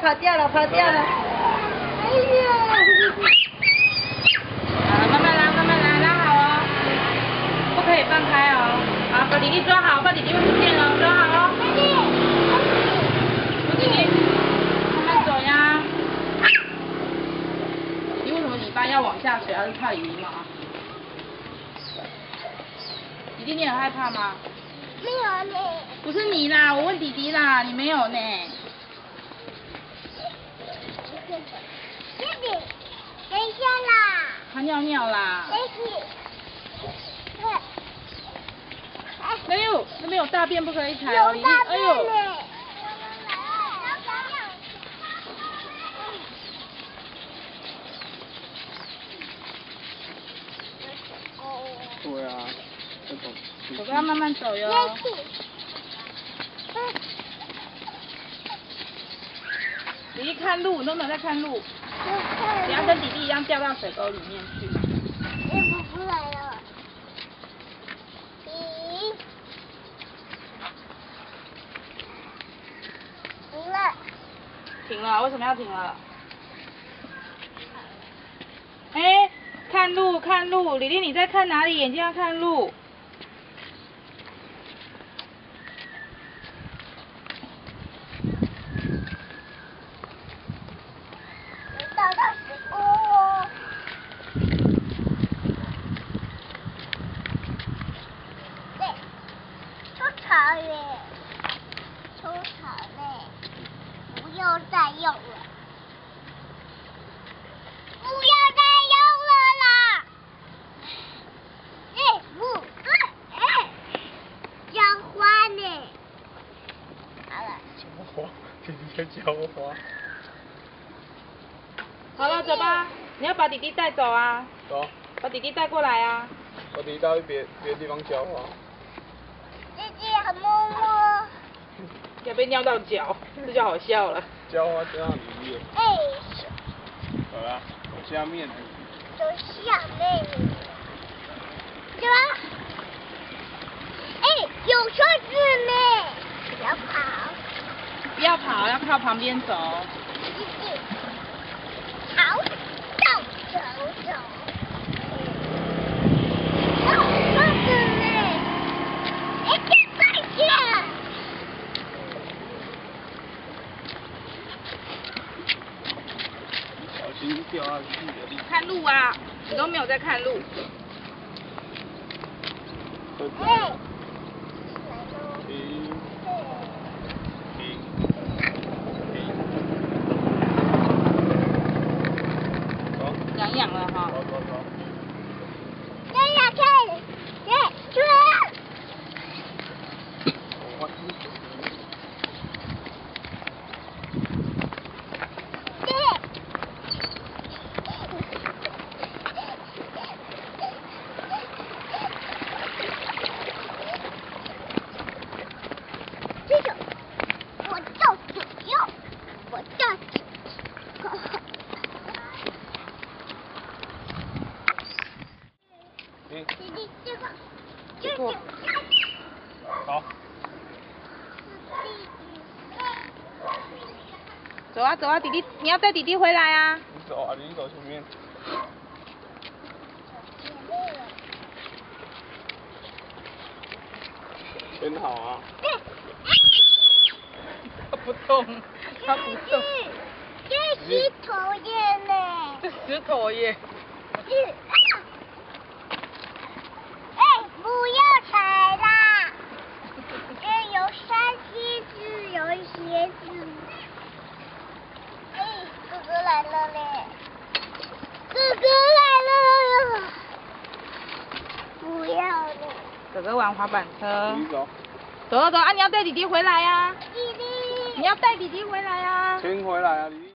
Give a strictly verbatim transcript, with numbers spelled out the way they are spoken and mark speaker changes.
Speaker 1: 跑掉了，跑掉了。哎呀！
Speaker 2: 好，慢慢拉，慢慢拉，拉好哦，不可以放开哦。好，把弟弟抓好，把弟弟会不见哦，抓好哦。弟弟，慢慢走呀。弟弟为什么尾巴要往下垂？还是怕姨姨吗？弟弟，你很害怕吗？
Speaker 3: 没有呢。
Speaker 2: 不是你啦，我问弟弟啦，你没有呢。
Speaker 3: 弟弟，等一下啦。
Speaker 2: 他尿尿啦。
Speaker 3: 弟弟。
Speaker 2: 哎呦，那边有大便不可以踩
Speaker 3: 有
Speaker 2: 哦，弟弟。
Speaker 3: 大便
Speaker 2: 哎呦。
Speaker 3: 呢。
Speaker 4: 对啊，这种。
Speaker 2: 哥哥要慢慢走哟。弟弟看路，你都没有在看路。不要跟弟弟一样掉到水沟里面去。
Speaker 3: 也不出来了。停。停了。
Speaker 2: 停了，为什么要停了？哎，看路看路，李丽你在看哪里？眼睛要看路。
Speaker 3: 找到水沟哦。对，抽草嘞，抽草嘞，不要再用了，不要再用了啦！哎，不，哎，浇花呢？好了。
Speaker 4: 浇花，弟弟在浇花。
Speaker 2: 好了，走吧，你要把弟弟带走啊。
Speaker 4: 走。
Speaker 2: 把弟弟带过来啊。
Speaker 4: 把弟弟带去别别的地方浇花。
Speaker 3: 弟弟很摸摸。
Speaker 2: 要被尿到脚，这就好笑了。
Speaker 4: 浇花浇到里面。
Speaker 3: 哎。
Speaker 4: 好了，走下面。
Speaker 3: 走下面。对吧？哎，有车子呢，不要跑。
Speaker 2: 不要跑，要靠旁边走。
Speaker 3: 弟弟。好，走走走。哦，车子呢？哎，这快点！
Speaker 4: 小心掉下去的。
Speaker 2: 看路啊！你都没有在看路。
Speaker 3: 哎。
Speaker 4: 停。停。停。走。
Speaker 2: 痒痒了哈。
Speaker 4: 走走走。
Speaker 3: 这样看，哎，对。这种，我到左右，我到左右。
Speaker 4: 停。
Speaker 3: 弟弟，这个，这
Speaker 2: 个。
Speaker 4: 好。
Speaker 2: 走啊走啊，弟弟，你要带弟弟回来啊。
Speaker 4: 你走啊，你走前面。真好啊。
Speaker 2: 他不动，他不动。
Speaker 3: 这石头耶呢？
Speaker 2: 这石头耶。
Speaker 3: 是啊。哎，不要踩啦！这有山梯子，有鞋子。哎，哥哥来了嘞！哥哥来了！不要了。
Speaker 2: 哥哥玩滑板车。
Speaker 4: 你走。
Speaker 2: 走啊走啊！你要带弟弟回来呀。
Speaker 3: 弟弟。
Speaker 2: 你要带弟弟回来呀。
Speaker 4: 先回来啊，弟弟。